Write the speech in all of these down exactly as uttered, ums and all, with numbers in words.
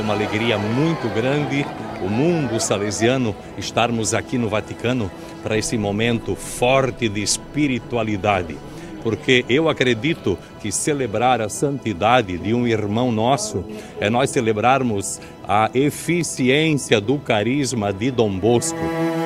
uma alegria muito grande, o mundo salesiano, estarmos aqui no Vaticano para esse momento forte de espiritualidade. Porque eu acredito que celebrar a santidade de um irmão nosso é nós celebrarmos a eficiência do carisma de Dom Bosco.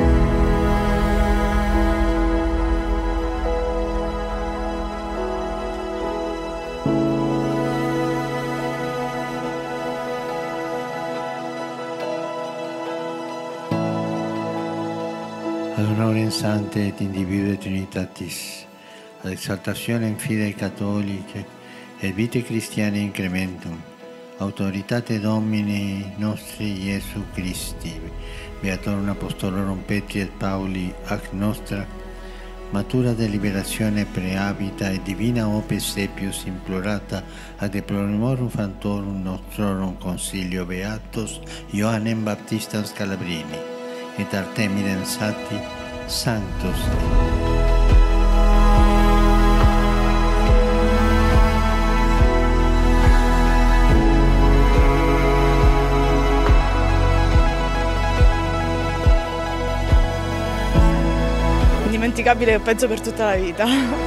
Ad honorem Sancte et individue Trinitatis, ad exaltationem fidei catholicae et vitae Christianae incrementum, autoritate Domini nostri Iesu Christi, Beatorum Apostolorum Petri et Pauli, ac nostra, matura deliberazione preabita et divina opes sepius implorata ad deplorimorum fantorum nostrorum consilio beatos Ioannem Baptistam Scalabrini et Artemidem Sati Sanctus. Indimenticabile, penso per tutta la vita.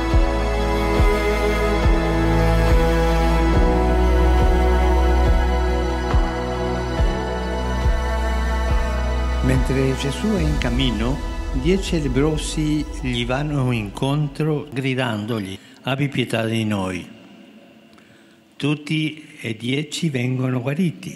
Mentre Gesù è in cammino, dieci lebbrosi gli vanno incontro gridandogli: abbi pietà di noi. Tutti e dieci vengono guariti,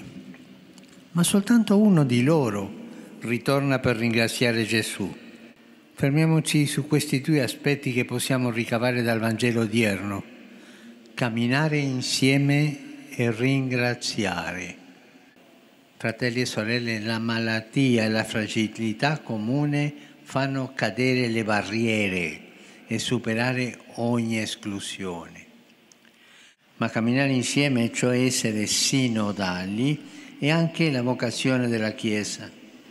ma soltanto uno di loro ritorna per ringraziare Gesù. Fermiamoci su questi due aspetti che possiamo ricavare dal Vangelo odierno: camminare insieme e ringraziare. Fratelli e sorelle, la malattia e la fragilità comune fanno cadere le barriere e superare ogni esclusione. Ma camminare insieme, cioè essere sinodali, è anche la vocazione della Chiesa.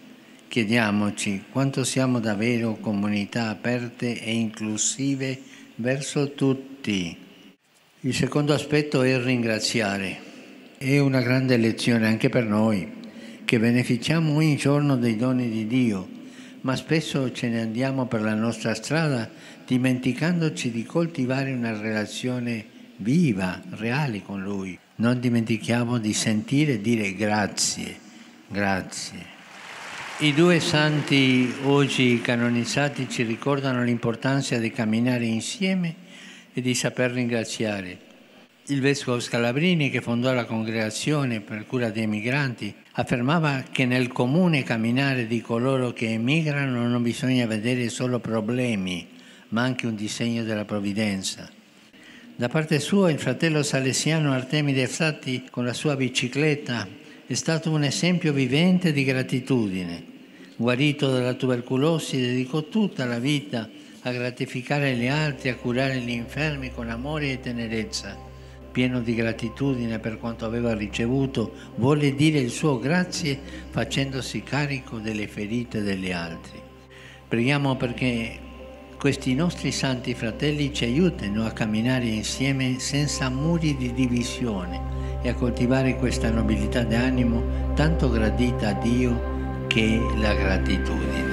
Chiediamoci quanto siamo davvero comunità aperte e inclusive verso tutti. Il secondo aspetto è ringraziare. È una grande lezione anche per noi, che beneficiamo ogni giorno dei doni di Dio, ma spesso ce ne andiamo per la nostra strada dimenticandoci di coltivare una relazione viva, reale con Lui. Non dimentichiamo di sentire e dire grazie, grazie. I due santi oggi canonizzati ci ricordano l'importanza di camminare insieme e di saper ringraziare. Il vescovo Scalabrini, che fondò la congregazione per cura dei migranti, affermava che nel comune camminare di coloro che emigrano non bisogna vedere solo problemi, ma anche un disegno della provvidenza. Da parte sua, il fratello salesiano Artemide Sati, con la sua bicicletta, è stato un esempio vivente di gratitudine. Guarito dalla tubercolosi, dedicò tutta la vita a gratificare gli altri, a curare gli infermi con amore e tenerezza. Pieno di gratitudine per quanto aveva ricevuto, volle dire il suo grazie facendosi carico delle ferite degli altri. Preghiamo perché questi nostri santi fratelli ci aiutino a camminare insieme senza muri di divisione e a coltivare questa nobiltà d'animo tanto gradita a Dio che è la gratitudine.